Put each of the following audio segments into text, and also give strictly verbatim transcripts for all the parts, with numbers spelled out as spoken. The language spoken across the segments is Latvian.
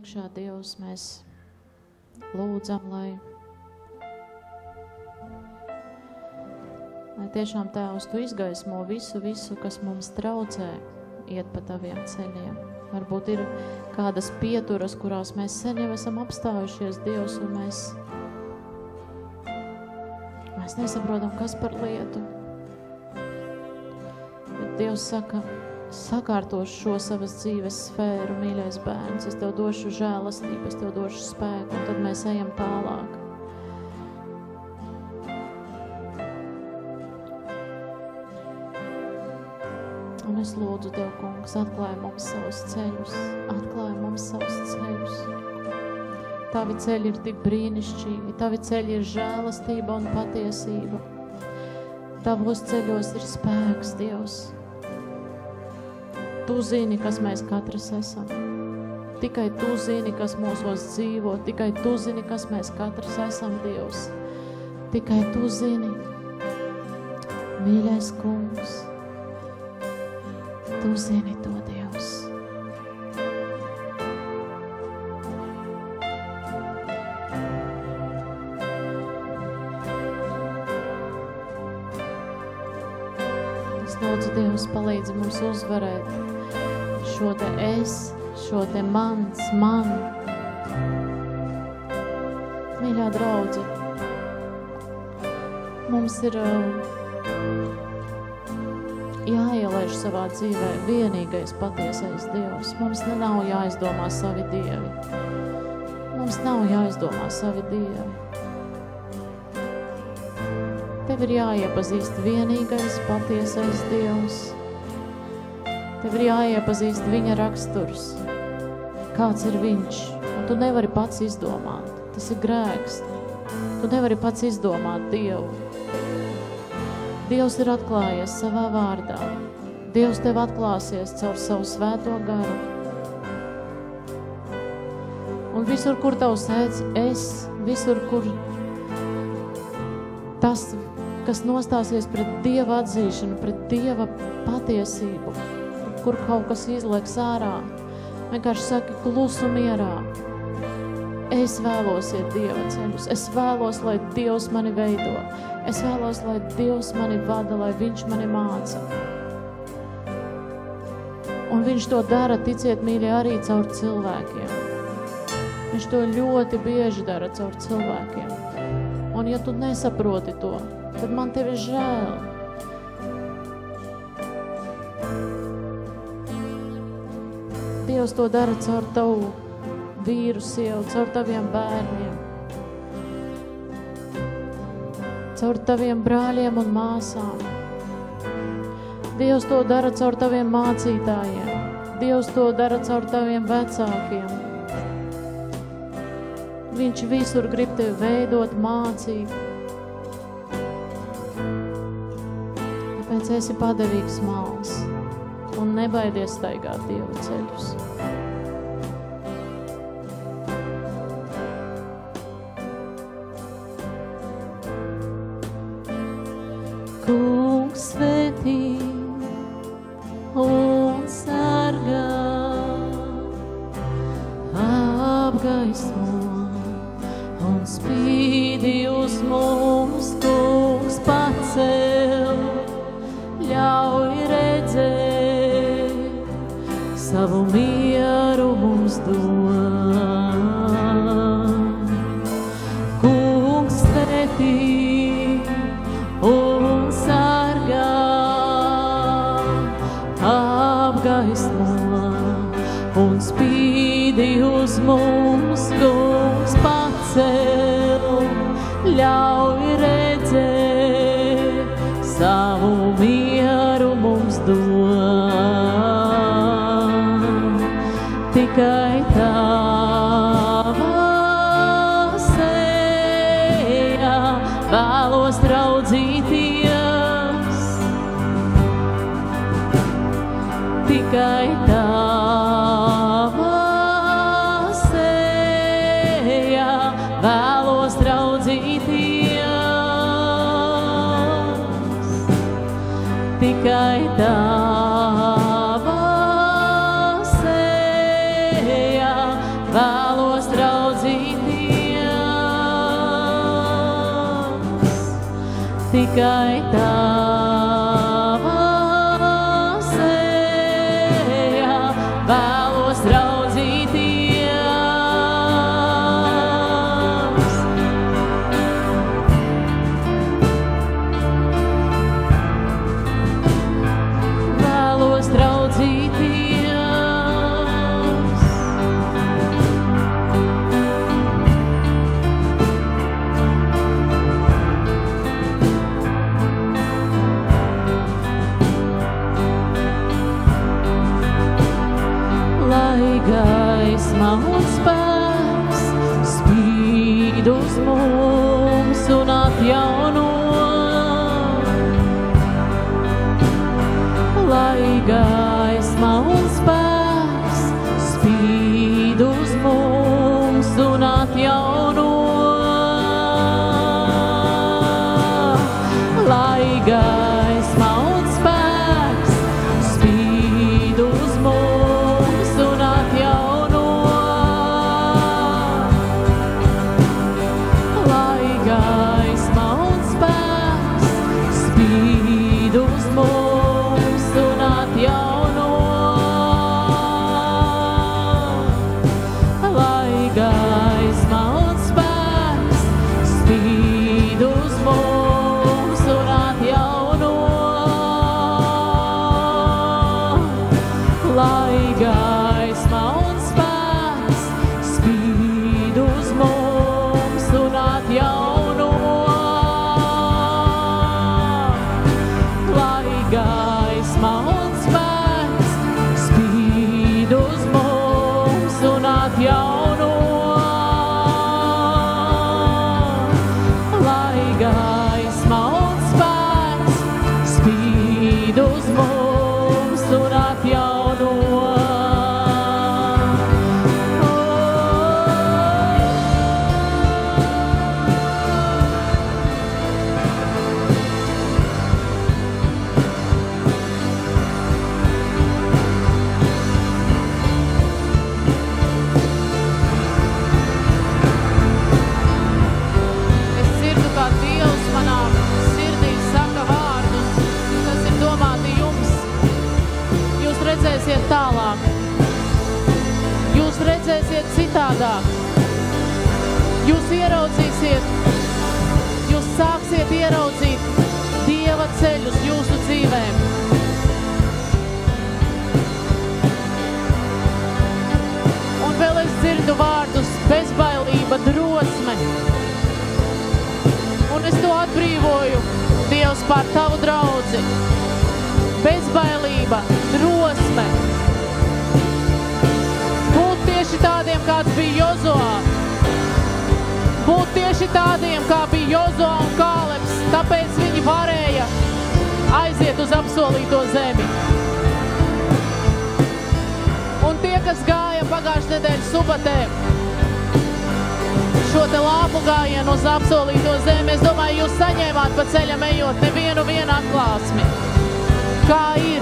priekšā, Dievs, mēs lūdzam, lai, lai tiešām Tēvs, Tu izgaismo visu, visu, kas mums traucē iet pa Taviem ceļiem. Varbūt ir kādas pieturas, kurās mēs sen jau esam apstājušies, Dievs, un mēs, mēs nesaprotam, kas par lietu. Bet Dievs saka, sakārtošu šo savas dzīves sfēru, mīļais bērns, es Tev došu žēlastību, es Tev došu spēku, un tad mēs ejam tālāk. Un es lūdzu Tev, kungs, atklāj mums savus ceļus, atklāj mums savus ceļus. Tavi ceļi ir tik brīnišķīgi, Tavi ceļi ir žēlastība un patiesība. Tavos ceļos ir spēks, Dievs. Tu zini, kas mēs katrs esam. Tikai Tu zini, kas mūsos dzīvo, tikai Tu zini, kas mēs katrs esam, Dievs. Tikai Tu zini. Mīļais kungs, Tu zini to, Dievs. Es lūdzu, Dievs, palīdzi mums uzvarēt šo te es, šo te mans, man. Mīļā draudze, mums ir jāielaiž savā dzīvē vienīgais patiesais Dievs. Mums nav jāizdomā savi dievi. Mums nav jāizdomā savi dievi. Tev ir jāiepazīst vienīgais patiesais Dievs. Tev ir jāiepazīst viņa raksturs. Kāds ir viņš? Un tu nevari pats izdomāt. Tas ir grēks. Tu nevari pats izdomāt Dievu. Dievs ir atklājies savā vārdā. Dievs tev atklāsies caur savu svēto garu. Un visur, kur tavs sēdz es, visur, kur tas, kas nostāsies pret Dieva atzīšanu, pret Dieva patiesību, kur kaut kas izlieks ārā, vienkārši saki klusu mierā. Es vēlos iet Dieva ceļus. Es vēlos, lai Dievs mani veido. Es vēlos, lai Dievs mani vada, lai Viņš mani māca. Un Viņš to dara, ticiet, mīļie, arī caur cilvēkiem. Viņš to ļoti bieži dara caur cilvēkiem. Un ja tu nesaproti to, tad man tevi žēl. Dievs to dara caur tavu vīru, sievu, caur taviem bērniem, caur taviem brāļiem un māsām. Dievs to dara caur taviem mācītājiem. Dievs to dara caur taviem vecākiem. Viņš visur grib tevi veidot, mācīt. Tāpēc esi padevīgs mals un nebaidies staigāt Dieva ceļus. Kungs svētī un sargā, apgaismo un spīdi uz mums, Kungs pacel, ļauj redzēt, savu mieru mums dod. Kungs svētī un sargā, apgaismo un spīdi uz mums, Kungs pacel, ļauj redzēt, savu mieru mums dod. Tikai tava sejā vēlos raudzīties, tikai tava sejā vēlos raudzīties, tikai tava sejā vēlos vēlos raudzīties, tikai tavā sejā vēlos raudzīties. Vēlos raudzīties. Lai gaisma un spēks spīd uz mums un atjauno. Lai gaisma un spēks spīd uz mums un atjauno. Lai gaisma un spēks spīd uz mums un atjauno. Lai gaisma un spēks spīd uz mums un atjauno. Lai gaisma un spēks spīd uz mums un atjauno. Lai gaisma un spēks spīd uz mums un atjauno. Lai gaisma un spēks spīd uz mums un atjauno. Lai gaisma un spēks spīd uz mums un atjauno. Es dzirdu, kā Dievs manā sirdī saka vārdus, kas ir domāti jums. Jūs redzēsiet tālāk. Jūs redzēsiet citādāk. Jūs ieraudzīsiet, jūs sāksiet ieraudzīt Dieva ceļus jūsu dzīvēm. Un vēl es dzirdu vārdus bezbailība, drosme. Un es to atbrīvoju, Dievs, pār tavu draudzi. Bezbailība, drosme. Būt tieši tādiem, kāds bija Jozoā. Būt tieši tādiem, kā bija Jozoā un Kālebs, tāpēc viņi varēja aiziet uz apsolīto zemi. Un tie, kas gāja pagājušajā nedēļas subatē, šo te lāpu gājienu uz apsolīto zemi, es domāju, jūs saņēmāt pa ceļam ejot nevienu vienu atklāsmi. Kā ir?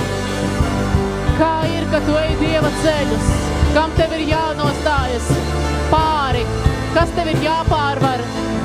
Kā ir, ka tu ej Dieva ceļus? Kam tev ir jānostājas pāri? Kas tev ir jāpārvar?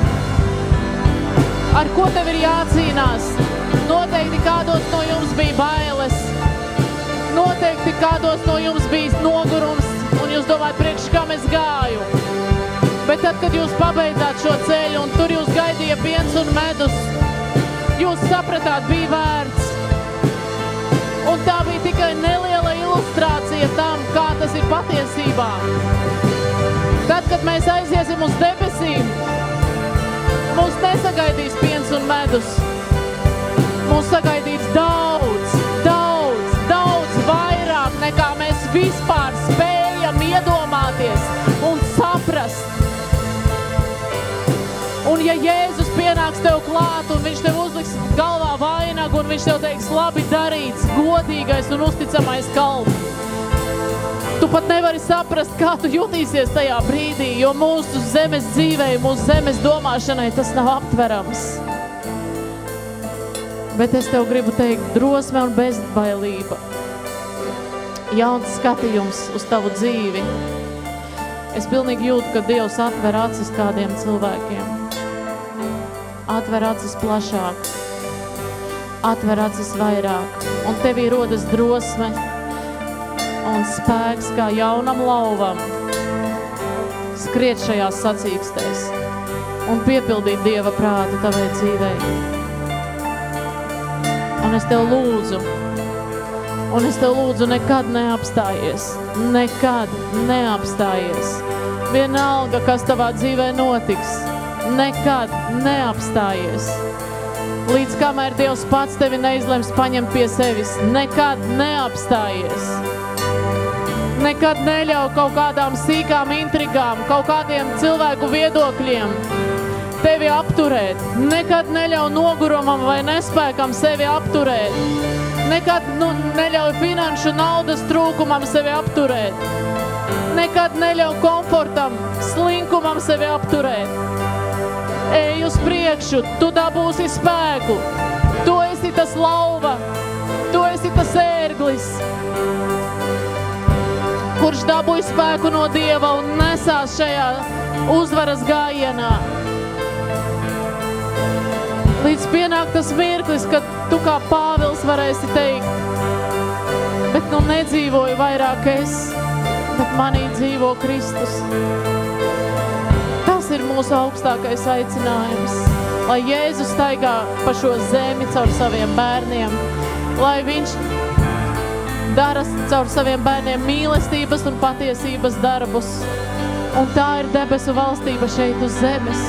Ar ko tev ir jācīnās? Noteikti kādos no jums bija bailes. Noteikti kādos no jums bija nogurums. Un jūs domājat, priekš kam es gāju? Bet tad, kad jūs pabeidzāt šo ceļu un tur jūs gaidīja piens un medus, jūs sapratāt, bija vērts. Un tā bija tikai neliela ilustrācija tam, kā tas ir patiesībā. Tad, kad mēs aiziesim uz debesīm, mūs nesagaidīs piens un medus. Mūs sagaidīs daudz, daudz, daudz vairāk, nekā mēs vispār spējam iedomāties un saprast. Un ja Jēzus pienāks tev klāt un viņš tev uzliks galvā vainagu un viņš tev teiks labi darīts, godīgais un uzticamais kalps, tu pat nevari saprast, kā tu jutīsies tajā brīdī, jo mūsu zemes dzīvei, mūsu zemes domāšanai tas nav aptverams. Bet es tev gribu teikt drosme un bezbailība. Jauns skatījums uz tavu dzīvi. Es pilnīgi jūtu, ka Dievs atver acis kādiem cilvēkiem. Atver acis plašāk. Atver acis vairāk. Un tevī rodas drosme un spēks kā jaunam lauvam skriet šajās sacīkstēs un piepildīt Dieva prātu tavai dzīvei. Un es tev lūdzu, un es tev lūdzu nekad neapstājies, nekad neapstājies. Vienalga, kas tavā dzīvē notiks, nekad neapstājies. Līdz kamēr Dievs pats tevi neizlems paņemt pie sevis, nekad neapstājies. Nekad neļauj kaut kādām sīkām intrigām, kaut kādiem cilvēku viedokļiem tevi apturēt. Nekad neļauj nogurumam vai nespēkam sevi apturēt. Nekad nu, neļauj finanšu naudas trūkumam sevi apturēt. Nekad neļauj komfortam, slinkumam sevi apturēt. Ej uz priekšu, tu dabūsi spēku. Tu esi tas lauva, tu esi tas ērglis, kurš dabūja spēku no Dieva un nesās šajā uzvaras gājienā. Līdz pienāk tas mirklis, kad tu kā Pāvils varēsi teikt, bet nu nedzīvoju vairāk es, bet manī dzīvo Kristus. Tas ir mūsu augstākais aicinājums, lai Jēzus staigā pa šo zemi caur saviem bērniem, lai viņš dara caur saviem bērniem mīlestības un patiesības darbus. Un tā ir debesu valstība šeit uz zemes.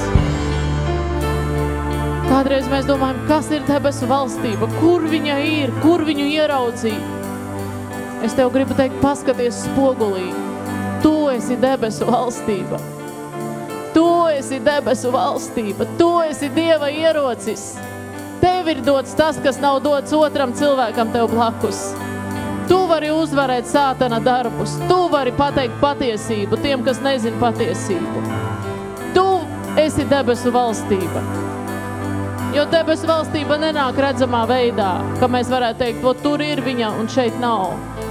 Kādreiz mēs domājam, kas ir debesu valstība, kur viņa ir, kur viņu ieraudzīt. Es tev gribu teikt, paskaties spogulī. Tu esi debesu valstība. Tu esi debesu valstība. Tu esi Dieva ierocis. Tev ir dots tas, kas nav dots otram cilvēkam tev blakus. Tu vari uzvarēt sātana darbus. Tu vari pateikt patiesību tiem, kas nezin patiesību. Tu esi debesu valstība. Jo debesu valstība nenāk redzamā veidā, ka mēs varētu teikt, o, tur ir viņa un šeit nav.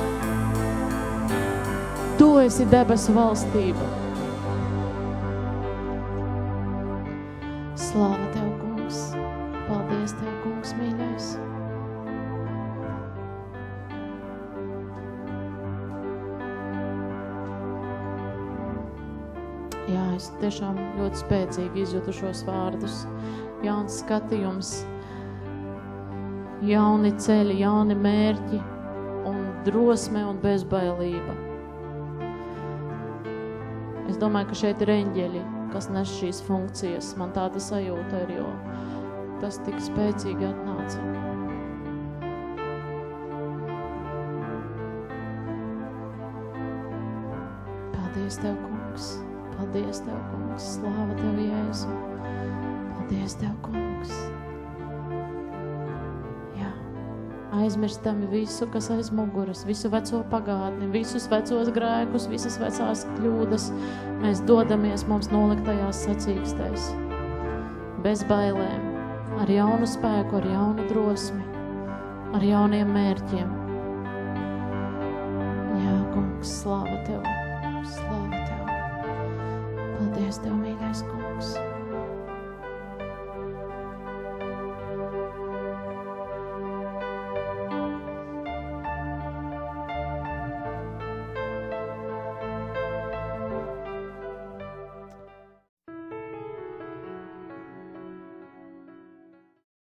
Tu esi debesu valstība. Slāva Tev, kungs. Paldies Tev, kungs, mīļais. Jā, es tiešām ļoti spēcīgi izjūtu šos vārdus. Jauns skatījums, jauni ceļi, jauni mērķi un drosme un bezbailība. Es domāju, ka šeit ir eņģeļi, kas nes šīs funkcijas. Man tāda sajūta ir, jo tas tik spēcīgi atnāca. Paldies Tev, kungs! Paldies Tev, kungs! Slāva Tev, Jēzu! Paldies Tev, kungs! Jā, aizmirstam visu, kas aiz muguras, visu veco pagātni, visus vecos grēkus, visas vecās kļūdas. Mēs dodamies mums noliktajās sacīkstēs, bez bailēm, ar jaunu spēku, ar jaunu drosmi, ar jauniem mērķiem. Jā, kungs, slāva Tev, slāva Tev. Paldies Tev, mīļais kungs!